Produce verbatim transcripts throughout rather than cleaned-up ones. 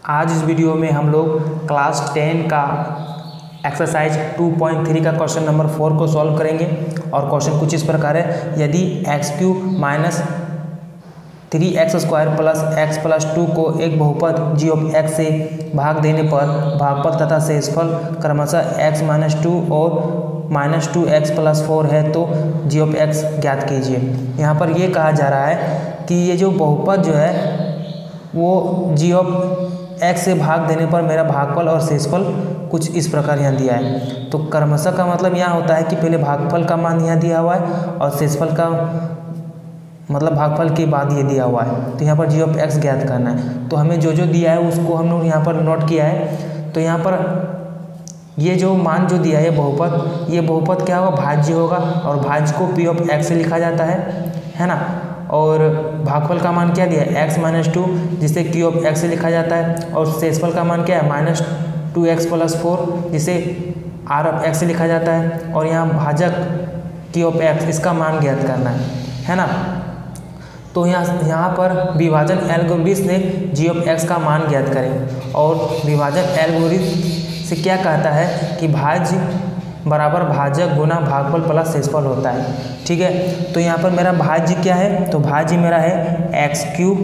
आज इस वीडियो में हम लोग क्लास टेन का एक्सरसाइज टू पॉइंट थ्री का क्वेश्चन नंबर फोर को सॉल्व करेंगे। और क्वेश्चन कुछ इस प्रकार है, यदि x cube minus three x square plus x plus two को एक बहुपद जी ऑफ एक्स से भाग देने पर भागफल तथा शेषफल क्रमशः एक्स माइनस टू और minus two x plus four है तो जी ऑफ एक्स ज्ञात कीजिए। यहाँ पर ये कहा जा रहा है कि ये जो बहुपद जो है वो जी ऑफ एक्स से भाग देने पर मेरा भागफल और शेषफल कुछ इस प्रकार यहाँ दिया है। तो क्रमशः का मतलब यहाँ होता है कि पहले भागफल का मान यहाँ दिया हुआ है और शेषफल का मतलब भागफल के बाद ये दिया हुआ है। तो यहाँ पर जी ऑफ एक्स ज्ञात करना है। तो हमें जो जो दिया है उसको हम लोग यहाँ पर नोट किया है। तो यहाँ पर ये जो मान जो दिया है बहुपद, ये बहुपद क्या होगा, भाज्य होगा और भाज्य को पी ऑफ एक्स से लिखा जाता है है ना। और भागफल का मान क्या दिया है, एक्स माइनस टू, जिसे क्यू ऑफ एक्स से लिखा जाता है। और शेषफल का मान क्या है, minus two x plus four, जिसे आर ऑफ एक्स से लिखा जाता है। और यहाँ भाजक क्यू ऑफ एक्स, इसका मान ज्ञात करना है है ना। तो यहाँ यहाँ पर विभाजन एल्गोरिथम से जी ऑफ एक्स का मान ज्ञात करें। और विभाजन एल्गोरिथम से क्या कहता है कि भाज्य बराबर भाजक गुना भागफल प्लस शेषफल होता है। ठीक है, तो यहाँ पर मेरा भाज्य क्या है, तो भाज्य मेरा है x cube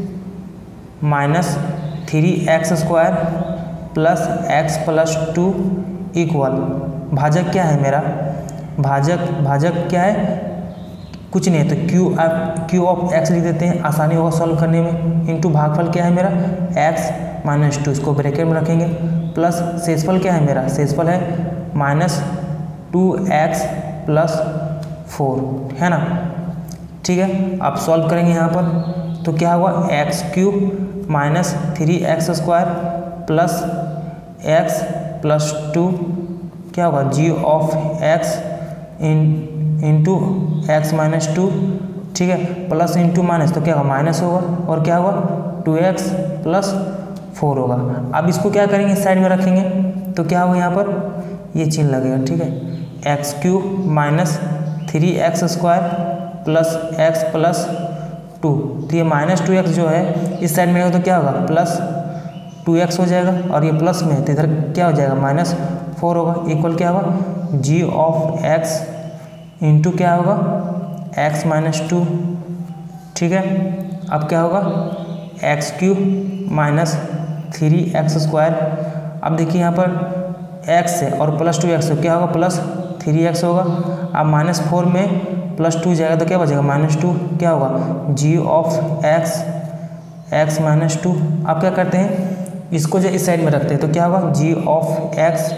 minus three x square plus x plus two equal, भाजक क्या है मेरा, भाजक भाजक क्या है, कुछ नहीं है तो q of q of x लिख देते हैं, आसानी होगा सॉल्व करने में। इनटू भागफल क्या है मेरा, एक्स माइनस टू, इसको ब्रैकेट में रखेंगे, प्लस शेषफल क्या है मेरा, शेषफल है minus two x plus four, है ना। ठीक है, आप सॉल्व करेंगे यहाँ पर तो क्या हुआ, x cube minus three x square plus x plus two क्या होगा, g of x in into x minus two. ठीक है, प्लस इंटू माइनस तो क्या होगा, माइनस होगा और क्या होगा टू एक्स प्लस फोर होगा। अब इसको क्या करेंगे, साइड में रखेंगे तो क्या होगा, यहाँ पर ये चिन्ह लगेगा। ठीक है, x cube minus three x square plus x plus two, तो ये माइनस टू एक्स जो है इस साइड में होगा तो क्या होगा, प्लस टू एक्स हो जाएगा। और ये प्लस में तो इधर क्या हो जाएगा, माइनस फोर होगा, इक्वल क्या होगा, जी ऑफ एक्स इंटू क्या होगा, एक्स माइनस टू। ठीक है, अब क्या होगा, x cube minus three x square. अब देखिए यहाँ पर एक्स है और प्लस टू एक्स, क्या होगा, प्लस थ्री एक्स होगा। अब माइनस फोर में प्लस टू जाएगा तो क्या बचेगा, माइनस टू, क्या होगा, g of x x minus two. अब क्या करते हैं, इसको जो इस साइड में रखते हैं तो क्या होगा, g of x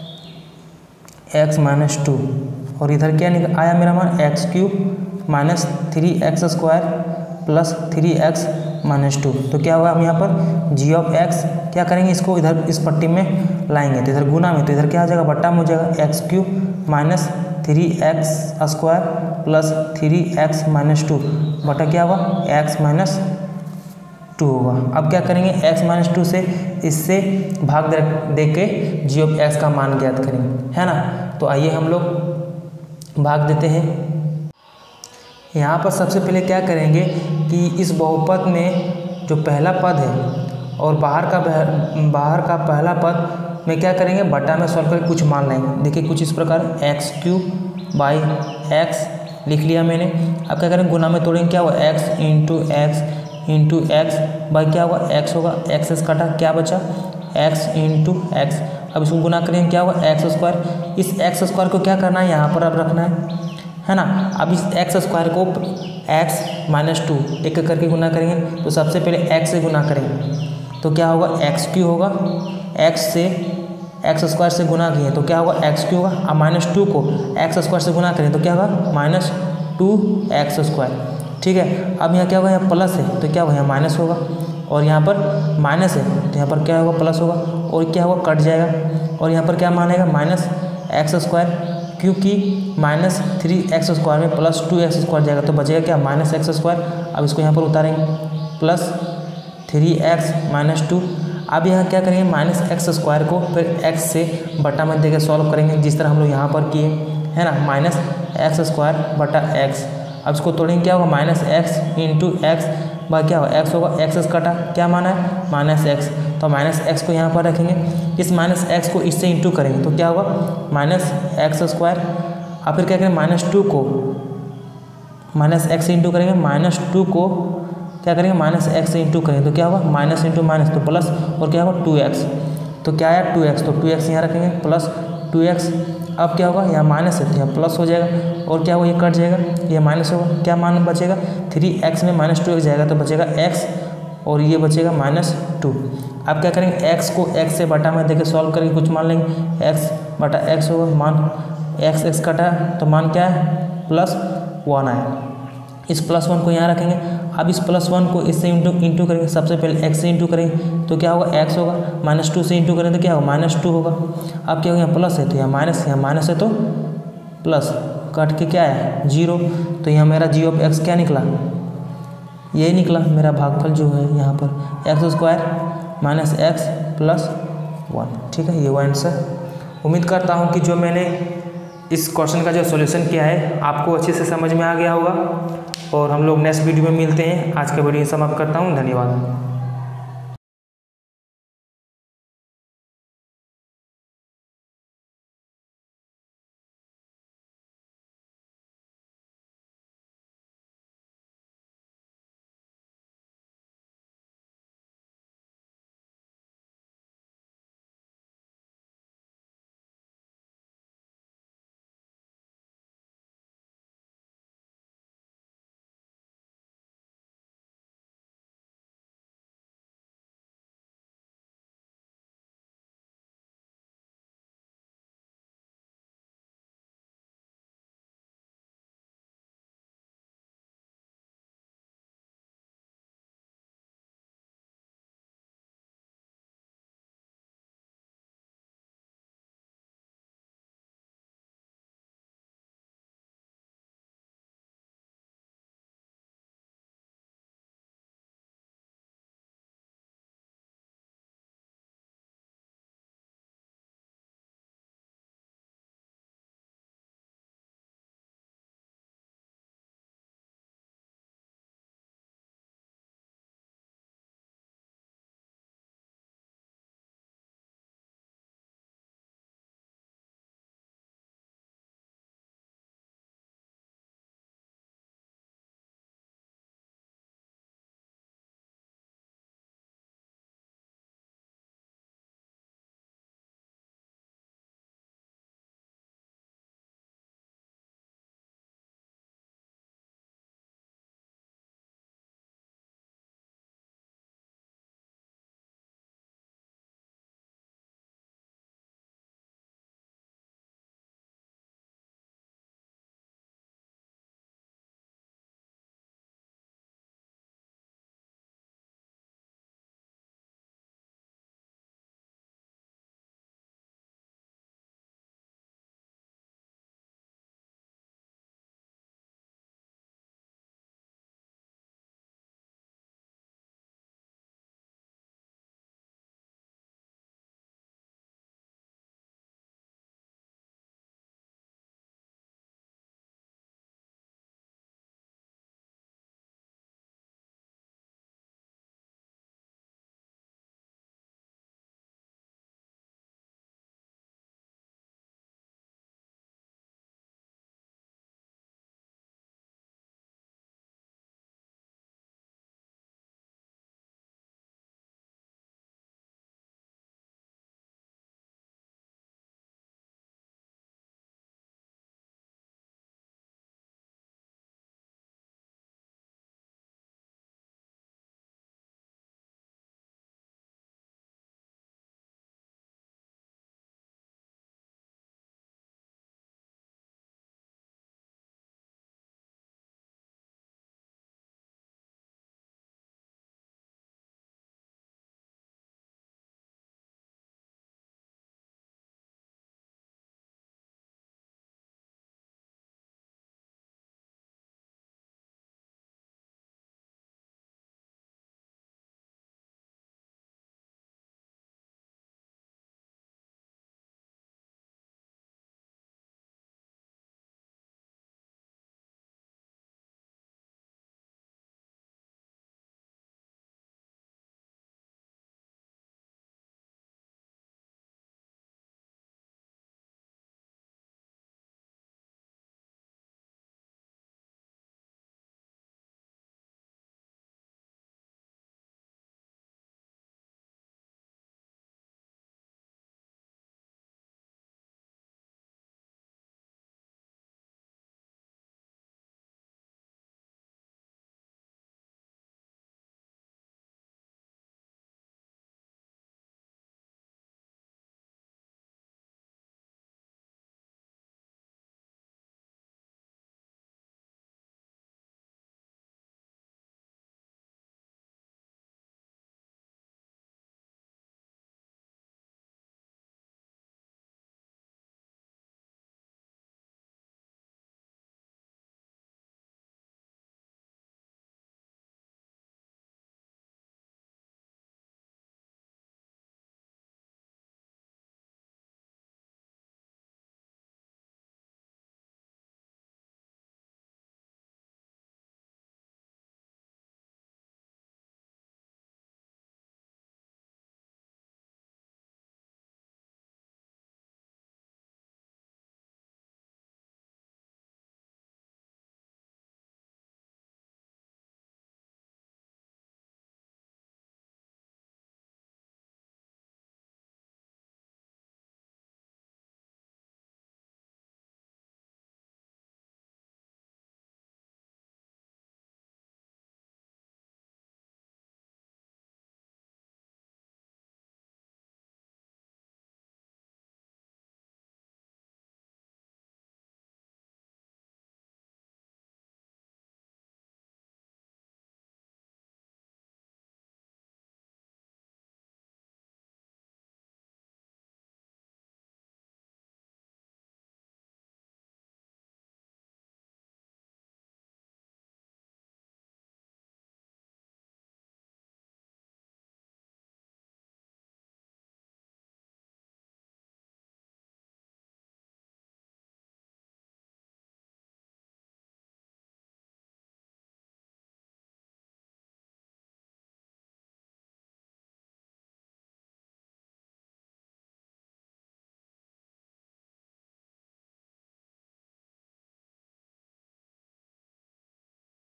x minus two. और इधर क्या निकल आया मेरा मान, x cube minus three x square plus three x minus two. तो क्या होगा, हम यहाँ पर जी ऑफ एक्स क्या करेंगे, इसको इधर इस पट्टी में लाएंगे तो इधर गुना में, तो इधर क्या हो जाएगा, बट्टा में हो जाएगा, x cube minus three x square plus three x minus two बटा क्या होगा, एक्स माइनस टू होगा। अब क्या करेंगे, एक्स माइनस टू से इससे भाग दे, दे के जी ऑफ एक्स का मान ज्ञात करेंगे, है ना। तो आइए हम लोग भाग देते हैं। यहाँ पर सबसे पहले क्या करेंगे कि इस बहुपद में जो पहला पद है और बाहर का बाहर का पहला पद में क्या करेंगे, बटा में सॉल्व करके कुछ मान लेंगे। देखिए कुछ इस प्रकार, एक्स क्यू बाई एक्स लिख लिया मैंने। अब क्या करेंगे, गुना में तोड़ेंगे, क्या हुआ, x into x into x by क्या होगा, एक्स होगा, एक्स से काटा क्या बचा, एक्स इंटू एक्स। अब इसको गुना करेंगे, क्या होगा, एक्स स्क्वायर। इस एक्स स्क्वायर को क्या करना है, यहाँ पर अब रखना है है ना। अब इस एक्स स्क्वायर को एक्स माइनस टू एक एक करके गुना करेंगे। तो सबसे पहले एक्स से गुना करेंगे तो क्या होगा, एक्स क्यू होगा, एक्स से एक्स स्क्वायर से गुना किए तो क्या होगा, एक्स क्यू होगा। अब माइनस टू को एक्स स्क्वायर से गुना करें तो क्या होगा, माइनस टू एक्स स्क्वायर। ठीक है, अब यहाँ क्या होगा, यहाँ प्लस है तो क्या होगा, यहाँ माइनस होगा। और यहाँ पर माइनस है तो यहाँ पर क्या होगा, प्लस होगा। और क्या होगा, कट जाएगा। और यहाँ पर क्या मानेगा, माइनस एक्स स्क्वायर, क्योंकि माइनस थ्री एक्स स्क्वायर में प्लस टू एक्स स्क्वायर जाएगा तो बचेगा क्या, माइनस एक्स स्क्वायर। अब इसको यहाँ पर उतारेंगे, plus three x minus two. अब यहाँ क्या करेंगे, माइनस एक्स स्क्वायर को फिर एक्स से बटा में देकर सॉल्व करेंगे, जिस तरह हम लोग यहाँ पर किए, है ना। माइनस एक्स स्क्वायर बटा एक्स। अब इसको तोड़ेंगे, क्या होगा, minus x into x by क्या होगा, एक्स होगा, एक्स कटा क्या माना है, माइनस एक्स। तो माइनस एक्स को यहाँ पर रखेंगे, इस माइनस एक्स को इससे इंटू करेंगे तो क्या होगा माइनस एक्स स्क्वायर। और फिर क्या करेंगे माइनस टू को माइनस एक्स से इंटू करेंगे, माइनस टू को क्या करेंगे माइनस एक्स से इंटू करेंगे तो क्या होगा माइनस इंटू माइनस तो प्लस, और क्या होगा टू एक्स, तो क्या आया टू एक्स, तो टू एक्स यहाँ रखेंगे प्लस टू एक्स। अब क्या होगा यहाँ माइनस है तो यहाँ प्लस हो जाएगा, और क्या होगा ये कट जाएगा, ये माइनस होगा, क्या मान बचेगा थ्री एक्स में माइनस टू एक्स जाएगा तो बचेगा एक्स, और ये बचेगा माइनस टू। अब क्या करेंगे एक्स को एक्स से बटा में देके सॉल्व करेंगे, कुछ मान लेंगे एक्स बटा एक्स होगा, मान एक्स एक्स कटा तो मान क्या है प्लस वन आया। इस प्लस वन को यहाँ रखेंगे। अब इस प्लस वन को इससे इंटू इंटू करेंगे, सबसे पहले एक्स से इंटू करेंगे तो क्या होगा एक्स होगा, माइनस टू से इंटू करेंगे तो क्या होगा माइनस टू होगा। अब क्या होगा यहाँ प्लस है तो यहाँ माइनस, यहाँ माइनस है तो प्लस, कट के क्या है जीरो, तो यहाँ मेरा जी ऑफ एक्स क्या निकला, यही निकला मेरा भागफल जो है यहाँ पर x square minus x plus one. ठीक है, ये वो आंसर। उम्मीद करता हूँ कि जो मैंने इस क्वेश्चन का जो सॉल्यूशन किया है आपको अच्छे से समझ में आ गया होगा, और हम लोग नेक्स्ट वीडियो में मिलते हैं। आज का वीडियो समाप्त करता हूँ, धन्यवाद।